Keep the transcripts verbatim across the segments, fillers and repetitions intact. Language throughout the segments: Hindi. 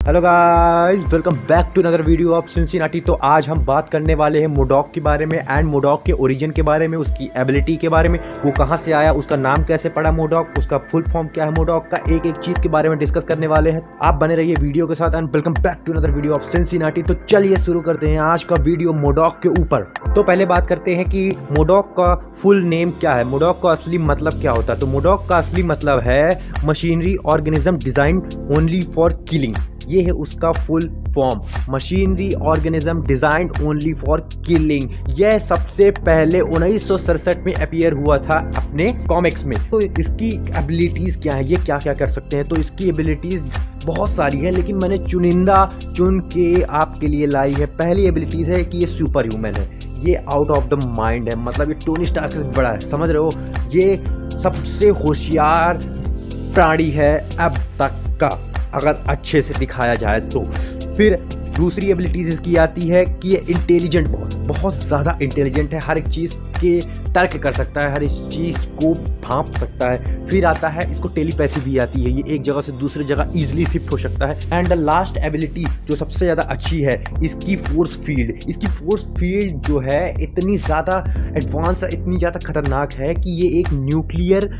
Hello guys, welcome back to another video of Cincinnati. तो आज हम बात करने वाले हैं मोडॉक के बारे में एंड मोडॉक के ओरिजिन के बारे में, उसकी एबिलिटी के बारे में, वो कहाँ से आया, उसका नाम कैसे पड़ा मोडॉक, उसका फुल फॉर्म क्या है मोडॉक का, एक एक चीज़ के बारे में डिस्कस करने वाले हैं। आप बने रहिए वीडियो के साथ and welcome back to another video of Cincinnati. तो चलिए शुरू करते हैं आज का वीडियो मोडॉक के ऊपर। तो पहले बात करते हैं कि मोडॉक का फुल नेम क्या है, मोडॉक का असली मतलब क्या होता है। तो मोडॉक का असली मतलब है machinery organism design only for killing. ये है उसका full form, machinery organism design only for killing. यह सबसे पहले उन्नीस सौ सड़सठ में अपीयर हुआ था अपने कॉमिक्स में। तो इसकी एबिलिटीज क्या है, ये क्या क्या कर सकते हैं। तो इसकी एबिलिटीज बहुत सारी है, लेकिन मैंने चुनिंदा चुन के आपके लिए लाई है। पहली एबिलिटीज है कि ये सुपर ह्यूमन है, ये आउट ऑफ द माइंड है, मतलब ये टोनी स्टार्क से बड़ा है, समझ रहे हो। ये सबसे होशियार प्राणी है अब तक का, अगर अच्छे से दिखाया जाए तो। फिर दूसरी एबिलिटीज इसकी आती है कि ये इंटेलिजेंट, बहुत बहुत ज़्यादा इंटेलिजेंट है, हर एक चीज़ के तर्क कर सकता है, हर एक चीज़ को भांप सकता है। फिर आता है इसको टेलीपैथी भी आती है, ये एक जगह से दूसरी जगह इजीली शिफ्ट हो सकता है। एंड द लास्ट एबिलिटी जो सबसे ज़्यादा अच्छी है, इसकी फोर्स फील्ड। इसकी फोर्स फील्ड जो है इतनी ज़्यादा एडवांस, इतनी ज़्यादा खतरनाक है कि ये एक न्यूक्लियर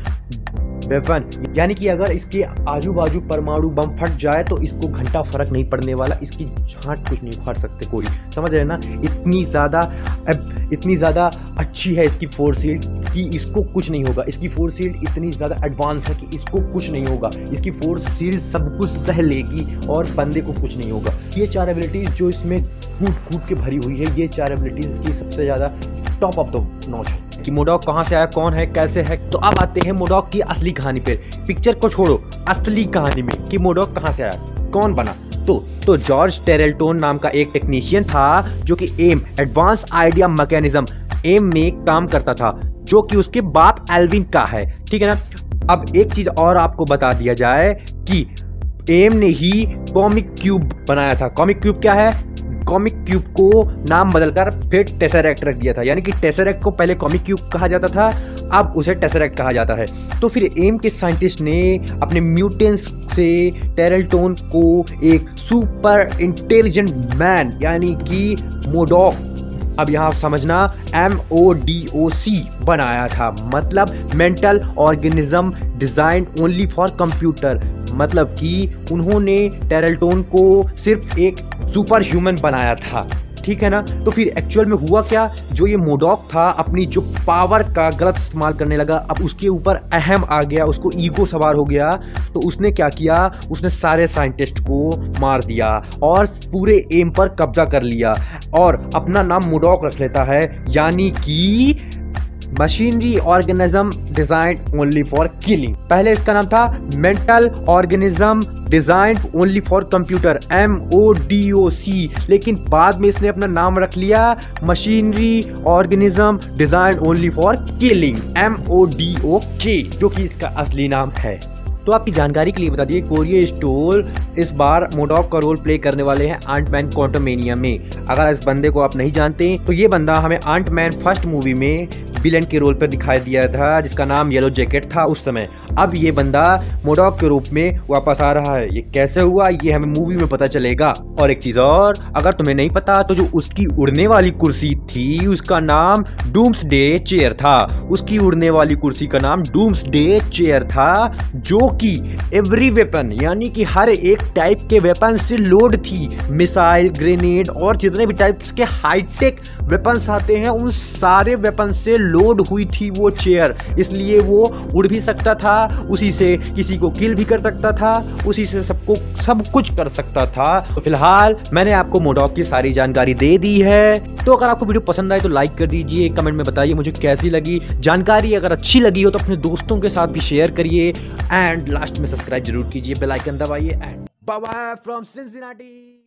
वेपन, यानी कि अगर इसके आजू बाजू परमाणु बम फट जाए तो इसको घंटा फर्क नहीं पड़ने वाला, इसकी झांट कुछ नहीं उखाड़ सकते कोई, समझ रहे ना। इतनी ज़्यादा इतनी ज़्यादा अच्छी है इसकी फोर्स फील्ड कि इसको कुछ नहीं होगा। इसकी फोर्स फील्ड इतनी ज़्यादा एडवांस है कि इसको कुछ नहीं होगा। इसकी फोर्स फील्ड सब कुछ सह लेगी और बंदे को कुछ नहीं होगा। ये चार एबिलिटीज जो इसमें कूट कूट के भरी हुई है, ये चार एबिलिटीज की सबसे ज़्यादा टॉप ऑफ द नॉच है। कि मोडॉक कहाँ से आया, कौन है, कैसे है। तो अब आते हैं मोडॉक की असली कहानी पे। पिक्चर को छोड़ो, असली कहानी में कि मोडॉक कहाँ से आया, कौन बना। तो तो जॉर्ज टेरल्टोन नाम का एक टेक्नीशियन था जो कि AIM advanced idea mechanism AIM में काम करता था, जो कि उसके बाप एल्विन का है, ठीक है ना। अब एक चीज और आपको बता दिया जाए कि एम ने ही कॉमिक क्यूब बनाया था। कॉमिक क्यूब क्या है, कॉमिक क्यूब को नाम बदलकर फिर टेसरेक्ट रख दिया था, यानी कि टेसरेक्ट को पहले कॉमिक क्यूब कहा जाता था, अब उसे टेसरेक्ट कहा जाता है। तो फिर एम के साइंटिस्ट ने अपने म्यूटेंट्स से टेरल्टोन को एक सुपर इंटेलिजेंट मैन यानी कि मोडॉक, अब यहाँ समझना, एम ओ डी ओ सी बनाया था, मतलब mental organism design only for computer. मतलब कि उन्होंने टेरल्टोन को सिर्फ एक सुपर ह्यूमन बनाया था, ठीक है ना। तो फिर एक्चुअल में हुआ क्या, जो ये मोडॉक था अपनी जो पावर का गलत इस्तेमाल करने लगा, अब उसके ऊपर अहम आ गया, उसको ईगो सवार हो गया। तो उसने क्या किया, उसने सारे साइंटिस्ट को मार दिया और पूरे एम पर कब्जा कर लिया और अपना नाम मोडॉक रख लेता है, यानी कि machinery organism design only for killing. पहले इसका नाम था mental organism design only for computer, M O D O C, लेकिन बाद में इसने अपना नाम रख लिया machinery organism design only for killing, M O D O K, जो कि इसका असली नाम है। तो आपकी जानकारी के लिए बता दिए, कोरिया स्टोल इस बार मोडॉक का रोल प्ले करने वाले हैं आंटमैन क्वांटममेनिया में। अगर इस बंदे को आप नहीं जानते तो ये बंदा हमें आंटमैन फर्स्ट मूवी में विलन के रोल पर दिखाई दिया था, जिसका नाम येलो जैकेट था उस समय। अब ये बंदा मोडॉक के रूप में वापस आ रहा है। ये कैसे हुआ, ये हमें मूवी में पता चलेगा। और एक चीज और, अगर तुम्हें नहीं पता तो जो उसकी उड़ने वाली कुर्सी थी उसका नाम डूम्सडे चेयर था। उसकी उड़ने वाली कुर्सी का नाम डूम्सडे चेयर था, जो कि एवरी वेपन यानी कि हर एक टाइप के वेपन से लोड थी। मिसाइल, ग्रेनेड और जितने भी टाइप्स के हाईटेक वेपन्स आते हैं उन सारे वेपन से लोड हुई थी वो चेयर, इसलिए वो उड़ भी सकता था, उसी से किसी को किल भी कर सकता था, उसी से सबको सब कुछ कर सकता था। तो फिलहाल मैंने आपको मोडॉक की सारी जानकारी दे दी है। तो अगर आपको वीडियो पसंद आए तो लाइक कर दीजिए, कमेंट में बताइए मुझे कैसी लगी जानकारी। अगर अच्छी लगी हो तो अपने दोस्तों के साथ भी शेयर करिए एंड लास्ट में सब्सक्राइब जरूर कीजिए, बेल आइकन दबाइए and bye bye from Cincinnati.